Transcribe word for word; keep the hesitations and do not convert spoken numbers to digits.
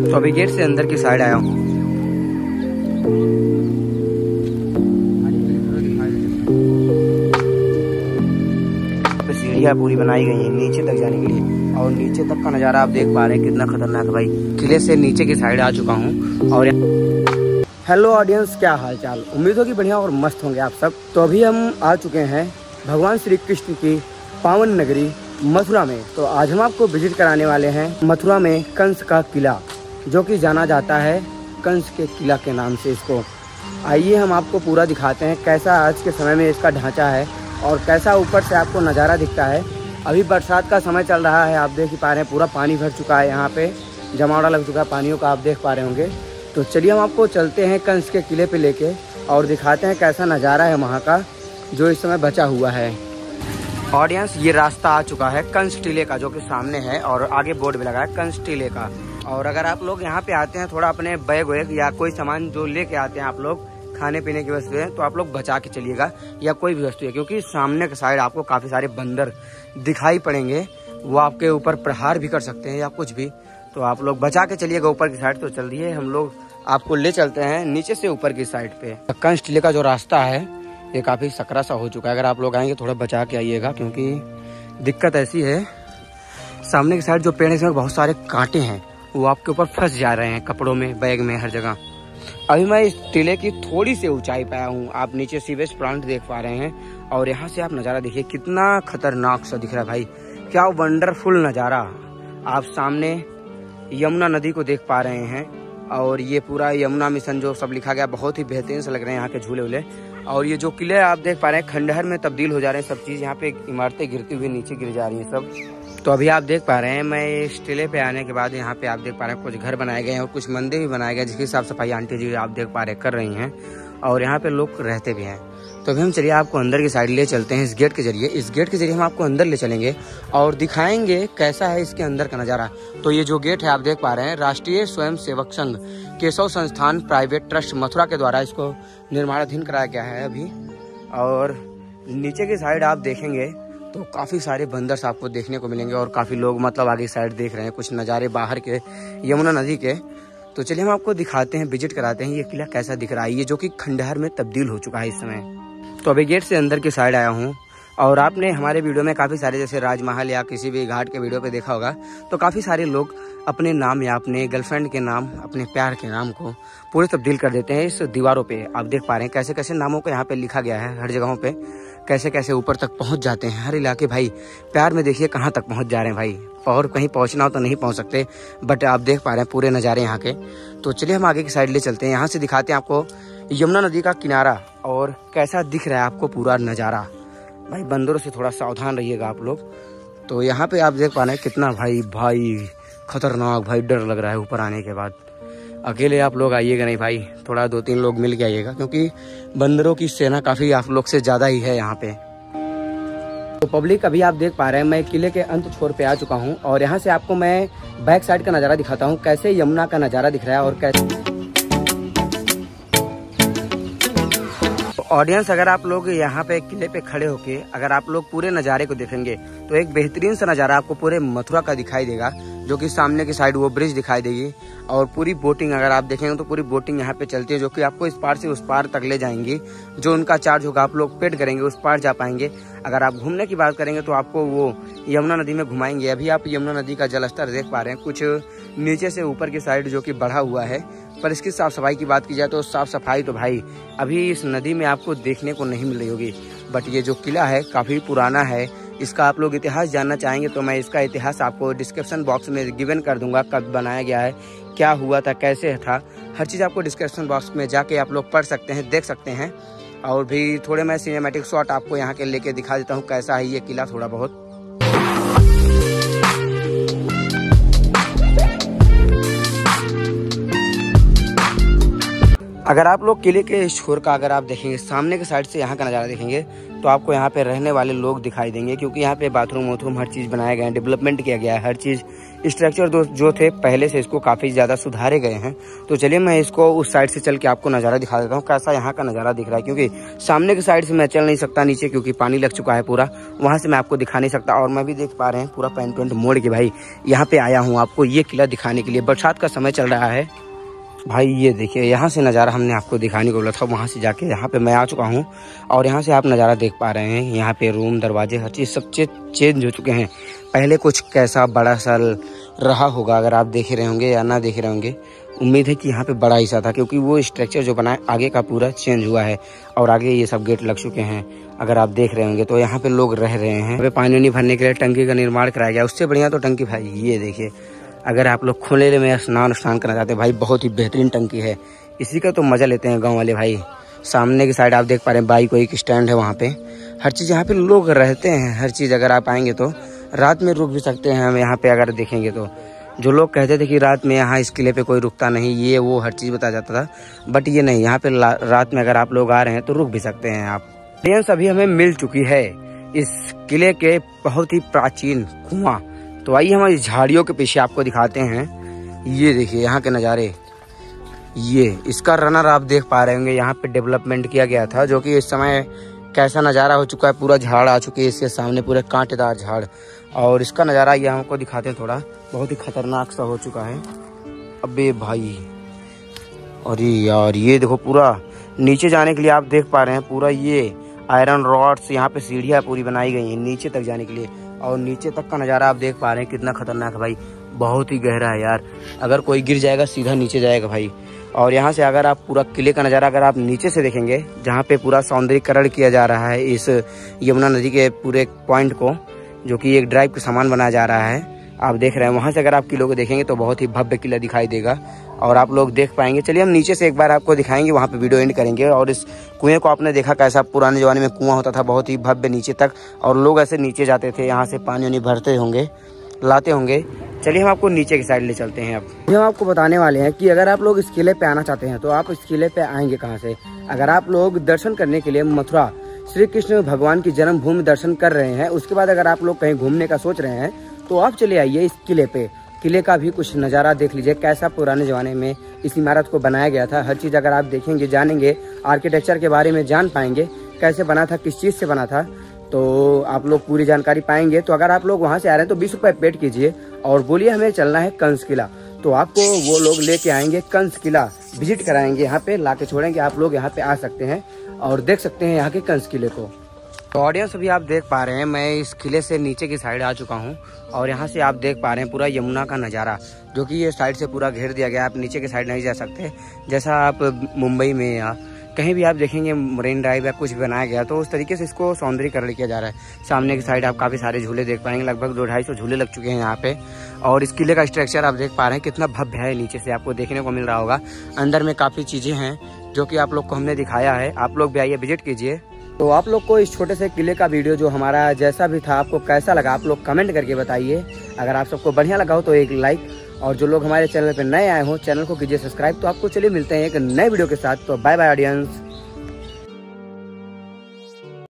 तो अभी गेट से अंदर की साइड आया हूँ। सीढ़ियाँ पूरी बनाई गई हैं नीचे तक जाने के लिए, और नीचे तक का नज़ारा आप देख पा रहे हैं कितना खतरनाक है भाई। किले से नीचे की साइड आ चुका हूँ। और हेलो ऑडियंस, क्या हाल चाल, उम्मीद हो कि बढ़िया और मस्त होंगे आप सब। तो अभी हम आ चुके हैं भगवान श्री कृष्ण की पावन नगरी मथुरा में। तो आज हम आपको विजिट कराने वाले हैं मथुरा में कंस का किला, जो कि जाना जाता है कंस के किला के नाम से इसको। आइए हम आपको पूरा दिखाते हैं कैसा आज के समय में इसका ढांचा है और कैसा ऊपर से आपको नज़ारा दिखता है। अभी बरसात का समय चल रहा है, आप देख ही पा रहे हैं पूरा पानी भर चुका है, यहाँ पे जमावड़ा लग चुका है पानियों का, आप देख पा रहे होंगे। तो चलिए हम आपको चलते हैं कंस के किले पे लेके और दिखाते हैं कैसा नज़ारा है वहाँ का जो इस समय बचा हुआ है। ऑडियंस, ये रास्ता आ चुका है कंस टीले का, जो कि सामने है और आगे बोर्ड भी लगा है कंस टीले का। और अगर आप लोग यहाँ पे आते हैं थोड़ा अपने बैग वैग या कोई सामान जो लेके आते हैं आप लोग, खाने पीने की वस्तु है, तो आप लोग बचा के चलिएगा या कोई भी वस्तु है, क्योंकि सामने के साइड आपको काफ़ी सारे बंदर दिखाई पड़ेंगे। वो आपके ऊपर प्रहार भी कर सकते हैं या कुछ भी, तो आप लोग बचा के चलिएगा ऊपर की साइड। तो चलिए हम लोग आपको ले चलते हैं नीचे से ऊपर की साइड पे। कंस टीले का जो रास्ता है ये काफ़ी सकरा सा हो चुका है। अगर आप लोग आएंगे थोड़ा बचा के आइएगा, क्योंकि दिक्कत ऐसी है सामने की साइड जो पेड़ है इसमें बहुत सारे कांटे हैं, वो आपके ऊपर फंस जा रहे हैं, कपड़ों में, बैग में, हर जगह। अभी मैं इस टीले की थोड़ी सी ऊंचाई पे आया हूँ। आप नीचे सीवेज प्लांट देख पा रहे हैं और यहाँ से आप नज़ारा देखिए कितना खतरनाक सा दिख रहा है भाई, क्या वंडरफुल नज़ारा। आप सामने यमुना नदी को देख पा रहे हैं और ये पूरा यमुना मिशन जो सब लिखा गया, बहुत ही बेहतरीन से लग रहे हैं यहाँ के झूले वूले। और ये जो किले आप देख पा रहे हैं खंडहर में तब्दील हो जा रहे हैं सब चीज़, यहाँ पे इमारतें गिरती हुई नीचे गिर जा रही हैं सब। तो अभी आप देख पा रहे हैं मैं इस टीले पे आने के बाद यहाँ पे आप देख पा रहे हैं कुछ घर बनाए गए हैं और कुछ मंदिर भी बनाए गए, जिसकी साफ सफाई आंटी जी आप देख पा रहे कर रही हैं और यहाँ पे लोग रहते भी हैं। तो अभी हम चलिए आपको अंदर की साइड ले चलते हैं इस गेट के जरिए। इस गेट के जरिए हम आपको अंदर ले चलेंगे और दिखाएंगे कैसा है इसके अंदर का नज़ारा। तो ये जो गेट है आप देख पा रहे हैं, राष्ट्रीय स्वयं सेवक संघ केशव संस्थान प्राइवेट ट्रस्ट मथुरा के द्वारा इसको निर्माणाधीन कराया गया है अभी। और नीचे की साइड आप देखेंगे तो काफ़ी सारे बंदर्स आपको देखने को मिलेंगे और काफ़ी लोग मतलब आगे साइड देख रहे हैं कुछ नज़ारे बाहर के यमुना नदी के। तो चलिए हम आपको दिखाते हैं, विजिट कराते हैं ये किला कैसा दिख रहा है, ये जो कि खंडहर में तब्दील हो चुका है इस समय। तो अभी गेट से अंदर की साइड आया हूँ और आपने हमारे वीडियो में काफ़ी सारे जैसे राजमहल या किसी भी घाट के वीडियो पे देखा होगा, तो काफ़ी सारे लोग अपने नाम या अपने गर्लफ्रेंड के नाम, अपने प्यार के नाम को पूरे तब्दील कर देते हैं इस दीवारों पे। आप देख पा रहे हैं कैसे कैसे नामों को यहाँ पे लिखा गया है हर जगहों पे, कैसे कैसे ऊपर तक पहुँच जाते हैं हर इलाके। भाई प्यार में देखिए कहाँ तक पहुँच जा रहे हैं भाई, और कहीं पहुँचना हो तो नहीं पहुँच सकते, बट आप देख पा रहे हैं पूरे नज़ारे यहाँ के। तो चलिए हम आगे की साइड ले चलते हैं, यहाँ से दिखाते हैं आपको यमुना नदी का किनारा और कैसा दिख रहा है आपको पूरा नज़ारा। भाई बंदरों से थोड़ा सावधान रहिएगा आप लोग। तो यहाँ पे आप देख पा रहे हैं कितना भाई भाई खतरनाक, भाई डर लग रहा है ऊपर आने के बाद। अकेले आप लोग आइएगा नहीं भाई, थोड़ा दो तीन लोग मिल के आइएगा, क्योंकि बंदरों की सेना काफ़ी आप लोग से ज़्यादा ही है यहाँ पे। तो पब्लिक अभी आप देख पा रहे हैं मैं किले के अंत छोर पे आ चुका हूँ और यहाँ से आपको मैं बैक साइड का नज़ारा दिखाता हूँ, कैसे यमुना का नज़ारा दिख रहा है और कैसे। ऑडियंस, अगर आप लोग यहाँ पे किले पे खड़े होके अगर आप लोग पूरे नज़ारे को देखेंगे तो एक बेहतरीन सा नज़ारा आपको पूरे मथुरा का दिखाई देगा, जो कि सामने की साइड वो ब्रिज दिखाई देगी और पूरी बोटिंग अगर आप देखेंगे तो पूरी बोटिंग यहाँ पे चलती है, जो कि आपको इस पार से उस पार तक ले जाएंगी। जो उनका चार्ज होगा आप लोग पेड करेंगे उस पार जा पाएंगे। अगर आप घूमने की बात करेंगे तो आपको वो यमुना नदी में घुमाएंगे। अभी आप यमुना नदी का जलस्तर देख पा रहे हैं कुछ नीचे से ऊपर की साइड जो कि बढ़ा हुआ है, पर इसकी साफ सफाई की बात की जाए तो साफ सफाई तो भाई अभी इस नदी में आपको देखने को नहीं मिल रही होगी। बट ये जो किला है काफ़ी पुराना है, इसका आप लोग इतिहास जानना चाहेंगे तो मैं इसका इतिहास आपको डिस्क्रिप्शन बॉक्स में गिवन कर दूंगा, कब बनाया गया है, क्या हुआ था, कैसे था, हर चीज़ आपको डिस्क्रिप्शन बॉक्स में जाके आप लोग पढ़ सकते हैं, देख सकते हैं। और भी थोड़े मैं सिनेमैटिक शॉट आपको यहाँ के लेके दिखा देता हूँ कैसा है ये किला थोड़ा बहुत। अगर आप लोग किले के छोर का अगर आप देखेंगे सामने के साइड से यहाँ का नज़ारा देखेंगे तो आपको यहाँ पे रहने वाले लोग दिखाई देंगे, क्योंकि यहाँ पे बाथरूम वाथरूम हर चीज़ बनाए गए हैं, डेवलपमेंट किया गया है, हर चीज़ स्ट्रक्चर जो थे पहले से इसको काफ़ी ज़्यादा सुधारे गए हैं। तो चलिए मैं इसको उस साइड से चल के आपको नज़ारा दिखा देता हूँ कैसा यहाँ का नज़ारा दिख रहा है, क्योंकि सामने की साइड से मैं चल नहीं सकता नीचे, क्योंकि पानी लग चुका है पूरा, वहाँ से मैं आपको दिखा नहीं सकता। और मैं भी देख पा रहे हैं पूरा पेंट वेंट मोड़ के भाई यहाँ पे आया हूँ आपको ये किला दिखाने के लिए। बरसात का समय चल रहा है भाई, ये देखिए यहाँ से नज़ारा हमने आपको दिखाने को बोला था, वहाँ से जाके यहाँ पे मैं आ चुका हूँ और यहाँ से आप नज़ारा देख पा रहे हैं। यहाँ पे रूम दरवाजे हर चीज़ सब चीज़ चेंज हो चुके हैं। पहले कुछ कैसा बड़ा सा रहा होगा, अगर आप देखे रहे होंगे या ना देखे रहे होंगे, उम्मीद है कि यहाँ पे बड़ा ही सा था, क्योंकि वो स्ट्रक्चर जो बना है आगे का पूरा चेंज हुआ है और आगे ये सब गेट लग चुके हैं। अगर आप देख रहे होंगे तो यहाँ पे लोग रह रहे हैं। यहाँ पे पानी नहीं भरने के लिए टंकी का निर्माण कराया गया, उससे बढ़िया तो टंकी भाई ये देखिए, अगर आप लोग खुले में स्नान स्नान करना चाहते हैं भाई, बहुत ही बेहतरीन टंकी है, इसी का तो मज़ा लेते हैं गांव वाले भाई। सामने की साइड आप देख पा रहे हैं बाइक वाइक स्टैंड है, वहाँ पे हर चीज़, यहाँ पे लोग रहते हैं हर चीज़। अगर आप आएंगे तो रात में रुक भी सकते हैं हम यहाँ पे। अगर देखेंगे तो जो लोग कहते थे कि रात में यहाँ इस किले पे कोई रुकता नहीं, ये वो हर चीज़ बताया जाता था, बट ये नहीं, यहाँ पे रात में अगर आप लोग आ रहे हैं तो रुक भी सकते हैं आप। ऑडियंस अभी हमें मिल चुकी है इस किले के बहुत ही प्राचीन कुआं। तो आइए हम इस झाड़ियों के पीछे आपको दिखाते हैं। ये देखिए यहाँ के नज़ारे, ये इसका रनर आप देख पा रहे होंगे, यहाँ पे डेवलपमेंट किया गया था, जो कि इस समय कैसा नज़ारा हो चुका है। पूरा झाड़ आ चुके हैं इसके सामने, पूरे कांटेदार झाड़, और इसका नज़ारा ये हमको दिखाते हैं थोड़ा, बहुत ही खतरनाक सा हो चुका है। अबे भाई, अरे यार ये देखो पूरा नीचे जाने के लिए आप देख पा रहे हैं, पूरा ये आयरन रॉड्स, यहाँ पे सीढ़ियाँ पूरी बनाई गई हैं नीचे तक जाने के लिए, और नीचे तक का नज़ारा आप देख पा रहे हैं कितना खतरनाक है भाई, बहुत ही गहरा है यार, अगर कोई गिर जाएगा सीधा नीचे जाएगा भाई। और यहाँ से अगर आप पूरा किले का नज़ारा अगर आप नीचे से देखेंगे, जहाँ पे पूरा सौंदर्यीकरण किया जा रहा है इस यमुना नदी के पूरे पॉइंट को, जो कि एक ड्राइव का सामान बनाया जा रहा है, आप देख रहे हैं, वहाँ से अगर आप किले को देखेंगे तो बहुत ही भव्य किला दिखाई देगा और आप लोग देख पाएंगे। चलिए हम नीचे से एक बार आपको दिखाएंगे, वहाँ पे वीडियो एंड करेंगे। और इस कुएं को आपने देखा कैसा पुराने ज़माने में कुआं होता था, बहुत ही भव्य नीचे तक, और लोग ऐसे नीचे जाते थे, यहाँ से पानी वानी भरते होंगे, लाते होंगे। चलिए हम आपको नीचे की साइड ले चलते हैं। अब हम आपको बताने वाले हैं कि अगर आप लोग इस किले पे आना चाहते हैं तो आप इस किले पे आएंगे कहाँ से। अगर आप लोग दर्शन करने के लिए मथुरा श्री कृष्ण भगवान की जन्मभूमि दर्शन कर रहे हैं, उसके बाद अगर आप लोग कहीं घूमने का सोच रहे हैं तो आप चले आइए इस किले पे। किले का भी कुछ नज़ारा देख लीजिए, कैसा पुराने ज़माने में इस इमारत को बनाया गया था। हर चीज़ अगर आप देखेंगे, जानेंगे, आर्किटेक्चर के बारे में जान पाएंगे, कैसे बना था, किस चीज़ से बना था, तो आप लोग पूरी जानकारी पाएंगे। तो अगर आप लोग वहाँ से आ रहे हैं तो बीस रुपये पेड कीजिए और बोलिए हमें चलना है कंस किला, तो आपको वो लोग लेके आएंगे कंस किला, विजिट कराएंगे, यहाँ पे ला के छोड़ेंगे। आप लोग यहाँ पे आ सकते हैं और देख सकते हैं यहाँ के कंस किले को। तो ऑडियंस अभी आप देख पा रहे हैं, मैं इस किले से नीचे की साइड आ चुका हूँ और यहाँ से आप देख पा रहे हैं पूरा यमुना का नज़ारा, जो कि ये साइड से पूरा घेर दिया गया है। आप नीचे की साइड नहीं जा सकते, जैसा आप मुंबई में या कहीं भी आप देखेंगे मरीन ड्राइव या कुछ भी बनाया गया, तो उस तरीके से इसको सौंदर्यीकरण किया जा रहा है। सामने की साइड आप काफ़ी सारे झूले देख पाएंगे, लगभग दो ढाई सौ झूले लग चुके हैं यहाँ पे। और इस किले का स्ट्रक्चर आप देख पा रहे हैं कितना भव्य है, नीचे से आपको देखने को मिल रहा होगा। अंदर में काफ़ी चीज़ें हैं जो कि आप लोग को हमने दिखाया है, आप लोग भी आइए विजिट कीजिए। तो आप लोग को इस छोटे से किले का वीडियो जो हमारा जैसा भी था आपको कैसा लगा, आप लोग कमेंट करके बताइए। अगर आप सबको बढ़िया लगा हो तो एक लाइक, और जो लोग हमारे चैनल पर नए आए हो चैनल को कीजिए सब्सक्राइब। तो आपको चलिए मिलते हैं एक नए वीडियो के साथ, तो बाय बाय ऑडियंस।